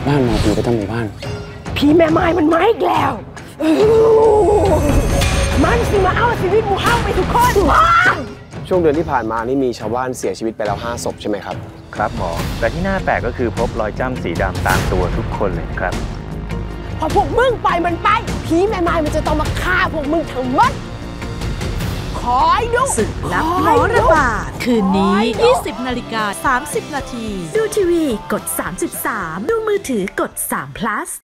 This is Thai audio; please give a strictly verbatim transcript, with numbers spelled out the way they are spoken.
บ้านมาผีไปทั้งหมู่บ้านผีแม่ไม้มันมาอีกแล้วมันสิมาเอาชีวิตหมู่เฮาไปทุกคนช่วงเดือนที่ผ่านมานี่มีชาวบ้านเสียชีวิตไปแล้วห้าศพใช่ไหมครับครับหมอแต่ที่น่าแปลกก็คือพบรอยจ้ำสีดำตามตัวทุกคนเลยครับพอพวกมึงปล่อยมันไปผีแม่ไม้มันจะต้องมาฆ่าพวกมึงทั้งหมดคอยดูศึกลับหมอระบาดคืนนี้ ยี่สิบนาฬิกาสามสิบนาทีดูทีวีกดสามสิบสามดูมือถือกดสาม plus